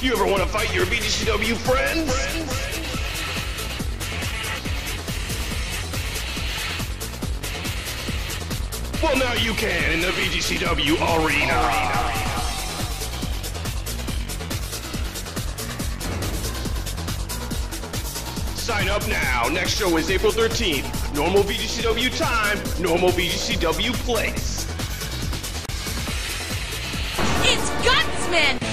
You ever want to fight your BGCW friends? Well, now you can in the BGCW Arena. Sign up now. Next show is April 13th. Normal BGCW time, normal BGCW place. It's Gutsman!